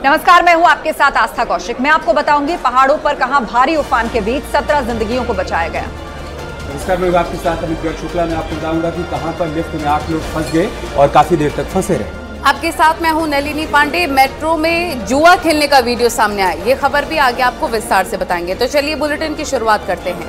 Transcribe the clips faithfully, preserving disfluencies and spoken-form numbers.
नमस्कार, मैं हूं आपके साथ आस्था कौशिक। मैं आपको बताऊंगी पहाड़ों पर कहां भारी उफान के बीच सत्रह जिंदगियों को बचाया गया। नमस्कार, मैं आपके साथ अमित शुक्ला। मैं आपको बताऊंगा कि कहां पर लिफ्ट में आठ लोग फंस गए और काफी देर तक फंसे रहे। आपके साथ मैं हूं नलिनी पांडे। मेट्रो में जुआ खेलने का वीडियो सामने आया, ये खबर भी आगे आपको विस्तार से बताएंगे। तो चलिए बुलेटिन की शुरुआत करते हैं।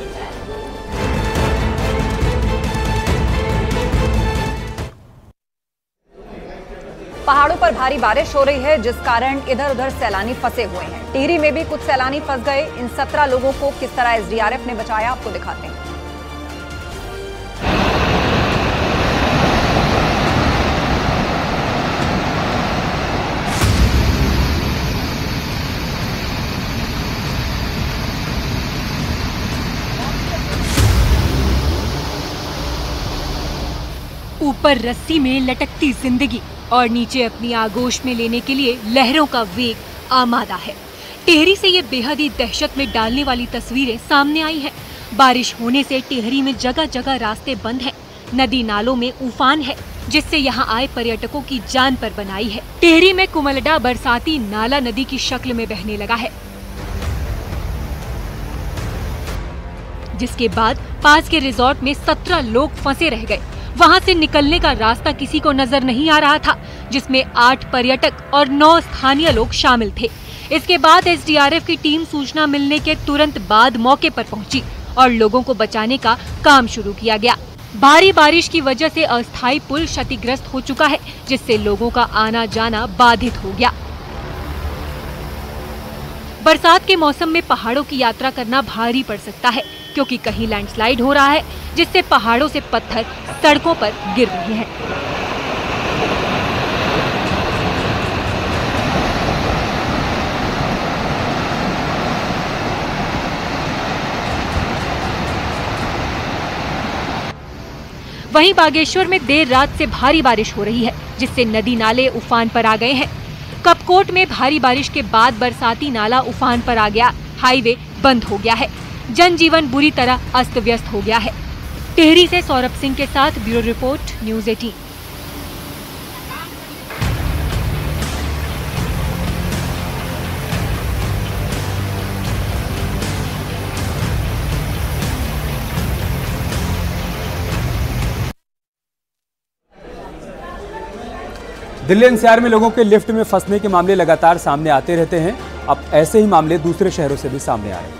पहाड़ों पर भारी बारिश हो रही है, जिस कारण इधर उधर सैलानी फंसे हुए हैं। टिहरी में भी कुछ सैलानी फंस गए। इन सत्रह लोगों को किस तरह एसडीआरएफ ने बचाया, आपको दिखाते हैं। ऊपर रस्सी में लटकती जिंदगी और नीचे अपनी आगोश में लेने के लिए लहरों का वेग आमादा है। टिहरी से ये बेहद ही दहशत में डालने वाली तस्वीरें सामने आई हैं। बारिश होने से टिहरी में जगह जगह रास्ते बंद हैं। नदी नालों में उफान है, जिससे यहाँ आए पर्यटकों की जान पर बनाई है। टिहरी में कुमलडा बरसाती नाला नदी की शक्ल में बहने लगा है, जिसके बाद पास के रिजॉर्ट में सत्रह लोग फंसे रह गए। वहां से निकलने का रास्ता किसी को नजर नहीं आ रहा था, जिसमें आठ पर्यटक और नौ स्थानीय लोग शामिल थे। इसके बाद एसडीआरएफ की टीम सूचना मिलने के तुरंत बाद मौके पर पहुंची और लोगों को बचाने का काम शुरू किया गया। भारी बारिश की वजह से अस्थायी पुल क्षतिग्रस्त हो चुका है, जिससे लोगों का आना जाना बाधित हो गया। बरसात के मौसम में पहाड़ों की यात्रा करना भारी पड़ सकता है, क्योंकि कहीं लैंडस्लाइड हो रहा है, जिससे पहाड़ों से पत्थर सड़कों पर गिर रहे हैं। वहीं बागेश्वर में देर रात से भारी बारिश हो रही है, जिससे नदी नाले उफान पर आ गए हैं। कपकोट में भारी बारिश के बाद बरसाती नाला उफान पर आ गया। हाईवे बंद हो गया है। जनजीवन बुरी तरह अस्त व्यस्त हो गया है। टिहरी से सौरभ सिंह के साथ ब्यूरो रिपोर्ट, न्यूज़ अठारह। दिल्ली एनसीआर में लोगों के लिफ्ट में फंसने के मामले लगातार सामने आते रहते हैं। अब ऐसे ही मामले दूसरे शहरों से भी सामने आ रहे हैं।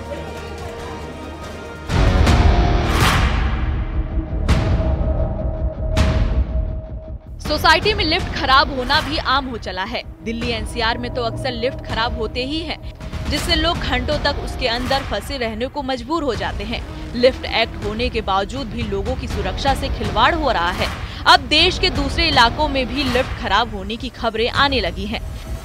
सोसाइटी में लिफ्ट खराब होना भी आम हो चला है। दिल्ली एनसीआर में तो अक्सर लिफ्ट खराब होते ही हैं, जिससे लोग घंटों तक उसके अंदर फंसे रहने को मजबूर हो जाते हैं। लिफ्ट एक्ट होने के बावजूद भी लोगों की सुरक्षा से खिलवाड़ हो रहा है। अब देश के दूसरे इलाकों में भी लिफ्ट खराब होने की खबरें आने लगी हैं।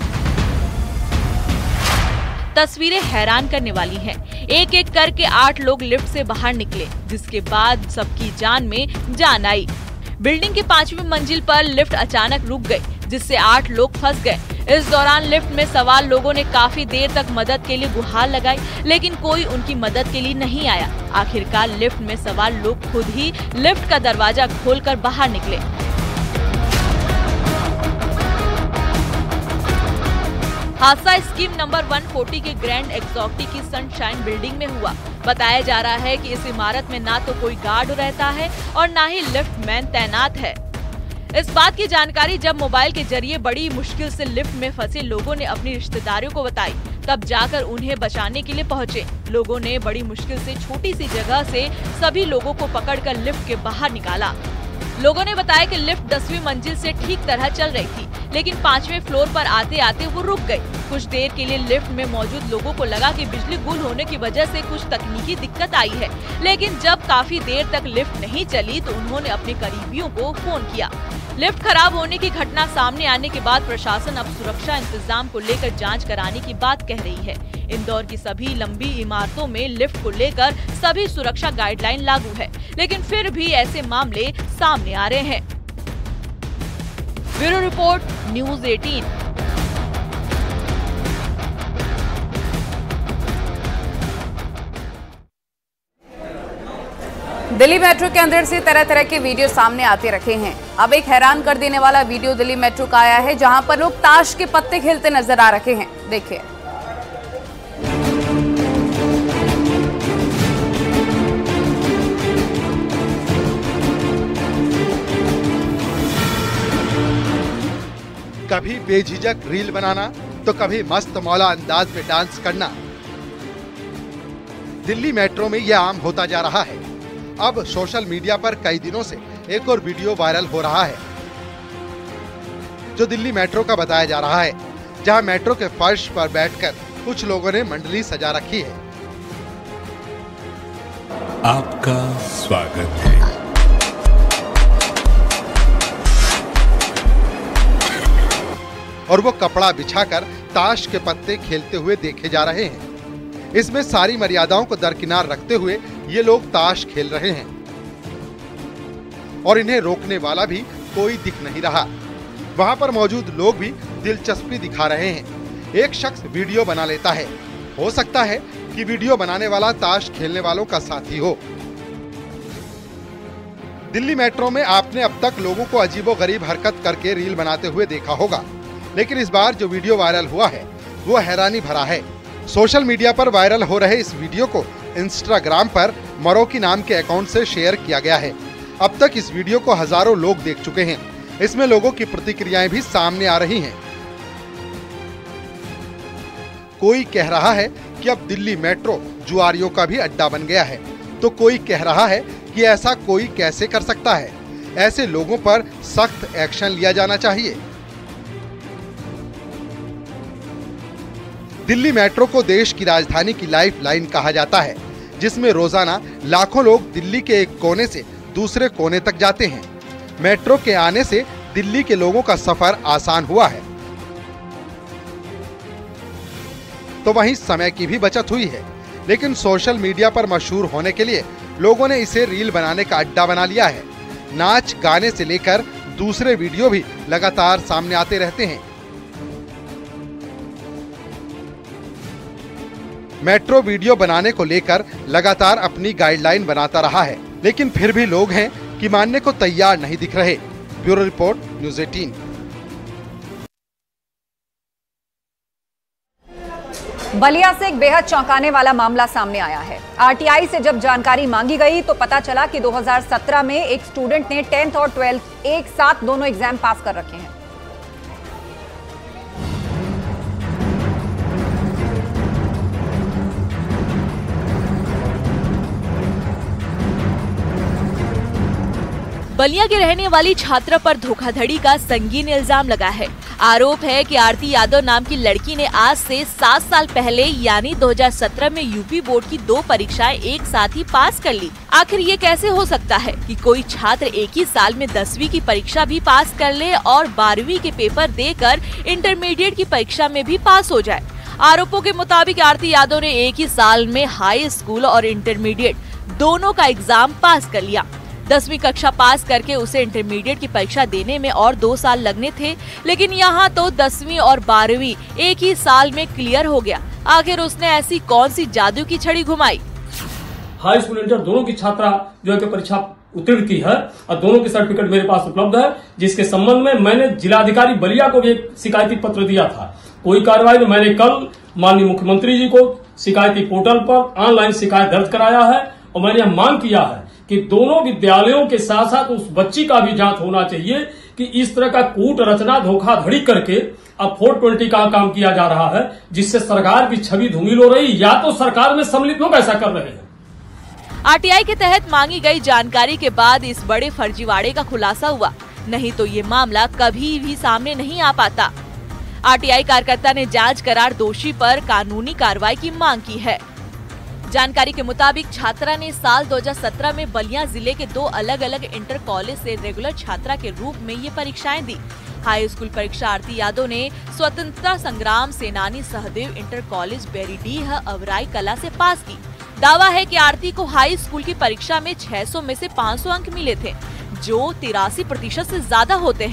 तस्वीरें हैरान करने वाली हैं। एक एक करके आठ लोग लिफ्ट से बाहर निकले, जिसके बाद सबकी जान में जान आई। बिल्डिंग की पांचवी मंजिल पर लिफ्ट अचानक रुक गई, जिससे आठ लोग फंस गए। इस दौरान लिफ्ट में सवार लोगों ने काफी देर तक मदद के लिए गुहार लगाई, लेकिन कोई उनकी मदद के लिए नहीं आया। आखिरकार लिफ्ट में सवार लोग खुद ही लिफ्ट का दरवाजा खोलकर बाहर निकले। हादसा स्कीम नंबर एक सौ चालीस के ग्रैंड एक्सोटिक की सनशाइन बिल्डिंग में हुआ। बताया जा रहा है कि इस इमारत में ना तो कोई गार्ड रहता है और ना ही लिफ्ट मैन तैनात है। इस बात की जानकारी जब मोबाइल के जरिए बड़ी मुश्किल से लिफ्ट में फंसे लोगों ने अपनी रिश्तेदारों को बताई, तब जाकर उन्हें बचाने के लिए पहुंचे। लोगों ने बड़ी मुश्किल से छोटी सी जगह से सभी लोगों को पकड़कर लिफ्ट के बाहर निकाला। लोगों ने बताया कि लिफ्ट दसवीं मंजिल से ठीक तरह चल रही थी, लेकिन पांचवें फ्लोर पर आते आते वो रुक गई। कुछ देर के लिए लिफ्ट में मौजूद लोगों को लगा कि बिजली गुल होने की वजह से कुछ तकनीकी दिक्कत आई है, लेकिन जब काफी देर तक लिफ्ट नहीं चली तो उन्होंने अपने करीबियों को फोन किया। लिफ्ट खराब होने की घटना सामने आने के बाद प्रशासन अब सुरक्षा इंतजाम को लेकर जांच कराने की बात कह रही है। इंदौर की सभी लंबी इमारतों में लिफ्ट को लेकर सभी सुरक्षा गाइडलाइन लागू है, लेकिन फिर भी ऐसे मामले सामने आ रहे हैं। ब्यूरो रिपोर्ट, न्यूज़ अठारह। दिल्ली मेट्रो के अंदर से तरह तरह के वीडियो सामने आते रखे हैं। अब एक हैरान कर देने वाला वीडियो दिल्ली मेट्रो का आया है, जहां पर लोग ताश के पत्ते खेलते नजर आ रखे हैं। देखिए। कभी बेझिझक रील बनाना तो कभी मस्त मौला अंदाज में डांस करना। दिल्ली मेट्रो में यह आम होता जा रहा है। अब सोशल मीडिया पर कई दिनों से एक और वीडियो वायरल हो रहा है, जो दिल्ली मेट्रो का बताया जा रहा है, जहां मेट्रो के फर्श पर बैठकर कुछ लोगों ने मंडली सजा रखी है। आपका स्वागत है। और वो कपड़ा बिछाकर ताश के पत्ते खेलते हुए देखे जा रहे हैं। इसमें सारी मर्यादाओं को दरकिनार रखते हुए ये लोग ताश खेल रहे हैं और इन्हें रोकने वाला भी कोई दिख नहीं रहा। वहां पर मौजूद लोग भी दिलचस्पी दिखा रहे हैं। एक शख्स वीडियो बना लेता है। हो सकता है कि वीडियो बनाने वाला ताश खेलने वालों का साथी हो। दिल्ली मेट्रो में आपने अब तक लोगों को अजीबोगरीब हरकत करके रील बनाते हुए देखा होगा, लेकिन इस बार जो वीडियो वायरल हुआ है वो हैरानी भरा है। सोशल मीडिया पर वायरल हो रहे इस वीडियो को इंस्टाग्राम पर मरोकी नाम के अकाउंट से शेयर किया गया है। अब तक इस वीडियो को हजारों लोग देख चुके हैं। इसमें लोगों की प्रतिक्रियाएं भी सामने आ रही हैं। कोई कह रहा है कि अब दिल्ली मेट्रो जुआरियों का भी अड्डा बन गया है, तो कोई कह रहा है कि ऐसा कोई कैसे कर सकता है। ऐसे लोगों पर सख्त एक्शन लिया जाना चाहिए। दिल्ली मेट्रो को देश की राजधानी की लाइफ लाइन कहा जाता है, जिसमें रोजाना लाखों लोग दिल्ली के एक कोने से दूसरे कोने तक जाते हैं। मेट्रो के आने से दिल्ली के लोगों का सफर आसान हुआ है, तो वहीं समय की भी बचत हुई है। लेकिन सोशल मीडिया पर मशहूर होने के लिए लोगों ने इसे रील बनाने का अड्डा बना लिया है। नाच गाने से लेकर दूसरे वीडियो भी लगातार सामने आते रहते हैं। मेट्रो वीडियो बनाने को लेकर लगातार अपनी गाइडलाइन बनाता रहा है, लेकिन फिर भी लोग हैं कि मानने को तैयार नहीं दिख रहे। ब्यूरो रिपोर्ट, न्यूज़ अठारह। बलिया से एक बेहद चौंकाने वाला मामला सामने आया है। आरटीआई से जब जानकारी मांगी गई तो पता चला कि दो हज़ार सत्रह में एक स्टूडेंट ने टेंथ और ट्वेल्थ एक साथ दोनों एग्जाम पास कर रखे हैं। बलिया के रहने वाली छात्रा पर धोखाधड़ी का संगीन इल्जाम लगा है। आरोप है कि आरती यादव नाम की लड़की ने आज से सात साल पहले यानी दो हज़ार सत्रह में यूपी बोर्ड की दो परीक्षाएं एक साथ ही पास कर ली। आखिर ये कैसे हो सकता है कि कोई छात्र एक ही साल में दसवीं की परीक्षा भी पास कर ले और बारहवीं के पेपर देकर इंटरमीडिएट की परीक्षा में भी पास हो जाए। आरोपों के मुताबिक आरती यादव ने एक ही साल में हाई स्कूल और इंटरमीडिएट दोनों का एग्जाम पास कर लिया। दसवीं कक्षा पास करके उसे इंटरमीडिएट की परीक्षा देने में और दो साल लगने थे, लेकिन यहाँ तो दसवीं और बारहवीं एक ही साल में क्लियर हो गया। आखिर उसने ऐसी कौन सी जादू की छड़ी घुमाई? हाई स्कूल इंटर दोनों की छात्रा जो है परीक्षा उत्तीर्ण की है और दोनों के सर्टिफिकेट मेरे पास उपलब्ध है, जिसके संबंध में मैंने जिलाधिकारी बलिया को भी एक शिकायती पत्र दिया था। कोई कार्रवाई में मैंने कल माननीय मुख्यमंत्री जी को शिकायती पोर्टल पर ऑनलाइन शिकायत दर्ज कराया है और मैंने मांग किया है कि दोनों विद्यालयों के साथ साथ उस बच्ची का भी जांच होना चाहिए कि इस तरह का कूट रचना धोखाधड़ी करके अब चार सौ बीस का काम किया जा रहा है, जिससे सरकार की छवि धूमिल हो रही, या तो सरकार में सम्मिलित लोग ऐसा कर रहे हैं। आरटीआई के तहत मांगी गई जानकारी के बाद इस बड़े फर्जीवाड़े का खुलासा हुआ, नहीं तो ये मामला कभी भी सामने नहीं आ पाता। आरटीआई कार्यकर्ता ने जांच करार दोषी पर कानूनी कार्रवाई की मांग की है। जानकारी के मुताबिक छात्रा ने साल दो हज़ार सत्रह में बलिया जिले के दो अलग अलग इंटर कॉलेज से रेगुलर छात्रा के रूप में ये परीक्षाएं दी। हाई स्कूल परीक्षा आरती यादव ने स्वतंत्रता संग्राम सेनानी सहदेव इंटर कॉलेज बेरीडीह अवराई कला से पास की। दावा है कि आरती को हाई स्कूल की परीक्षा में छह सौ में से पाँच सौ अंक मिले थे, जो तिरासी प्रतिशत से ज्यादा होते हैं।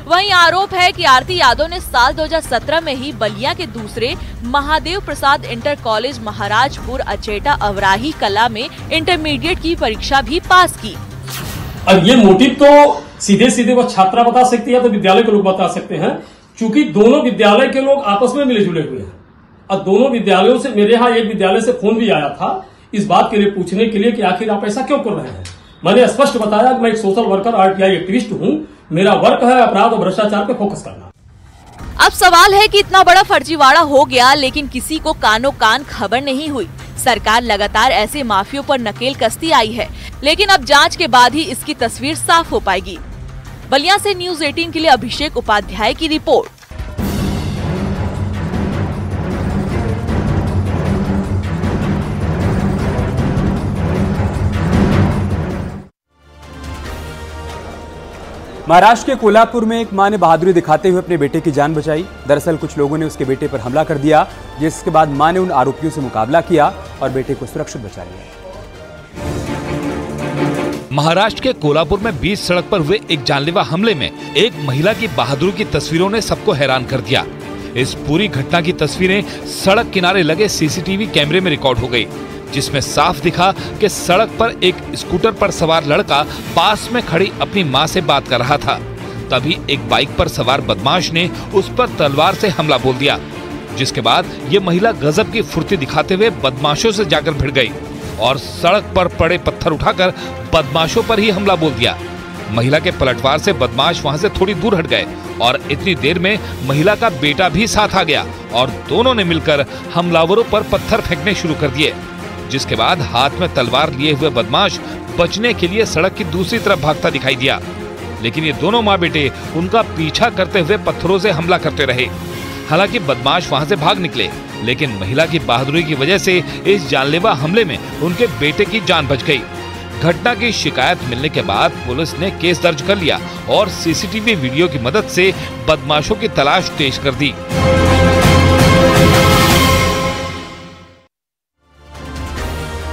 वहीं आरोप है कि आरती यादव ने साल दो हज़ार सत्रह में ही बलिया के दूसरे महादेव प्रसाद इंटर कॉलेज महाराजपुर अचेटा अवराही कला में इंटरमीडिएट की परीक्षा भी पास की। अब ये मोटिव तो सीधे सीधे वो छात्रा बता सकती है, तो विद्यालय के लोग बता सकते हैं, क्योंकि दोनों विद्यालय के लोग आपस में मिले जुले हुए हैं और दोनों विद्यालयों से, मेरे यहाँ एक विद्यालय से फोन भी आया था इस बात के लिए पूछने के लिए कि आखिर आप ऐसा क्यों कर रहे हैं। मैंने स्पष्ट बताया कि मैं एक सोशल वर्कर आरटीआई एक्टिविस्ट हूँ, मेरा वर्क है अपराध और भ्रष्टाचार पे फोकस करना। अब सवाल है कि इतना बड़ा फर्जीवाड़ा हो गया लेकिन किसी को कानो कान खबर नहीं हुई। सरकार लगातार ऐसे माफियों पर नकेल कसती आई है, लेकिन अब जांच के बाद ही इसकी तस्वीर साफ हो पाएगी। बलिया से न्यूज़ अठारह के लिए अभिषेक उपाध्याय की रिपोर्ट। महाराष्ट्र के कोल्हापुर में एक मां ने बहादुरी दिखाते हुए अपने बेटे की जान बचाई। दरअसल कुछ लोगों ने उसके बेटे पर हमला कर दिया, जिसके बाद मां ने उन आरोपियों से मुकाबला किया और बेटे को सुरक्षित बचा लिया। महाराष्ट्र के कोल्हापुर में बीच सड़क पर हुए एक जानलेवा हमले में एक महिला की बहादुरी की तस्वीरों ने सबको हैरान कर दिया। इस पूरी घटना की तस्वीरें सड़क किनारे लगे सीसीटीवी कैमरे में रिकॉर्ड हो गई, जिसमें साफ दिखा कि सड़क पर एक स्कूटर पर सवार लड़का पास में खड़ी अपनी मां से बात कर रहा था। तभी एक बाइक पर सवार बदमाश ने उस पर तलवार से हमला बोल दिया, जिसके बाद ये महिला गजब की फुर्ती दिखाते हुए बदमाशों से जाकर भिड़ गई और सड़क पर पड़े पत्थर उठाकर बदमाशों पर ही हमला बोल दिया। महिला के पलटवार से बदमाश वहां से थोड़ी दूर हट गए और इतनी देर में महिला का बेटा भी साथ आ गया और दोनों ने मिलकर हमलावरों पर पत्थर फेंकने शुरू कर दिए, जिसके बाद हाथ में तलवार लिए हुए बदमाश बचने के लिए सड़क की दूसरी तरफ भागता दिखाई दिया। लेकिन ये दोनों माँ बेटे उनका पीछा करते हुए पत्थरों से हमला करते रहे। हालांकि बदमाश वहां से भाग निकले, लेकिन महिला की बहादुरी की वजह से इस जानलेवा हमले में उनके बेटे की जान बच गई। घटना की शिकायत मिलने के बाद पुलिस ने केस दर्ज कर लिया और सीसीटीवी वीडियो की मदद से बदमाशों की तलाश तेज कर दी।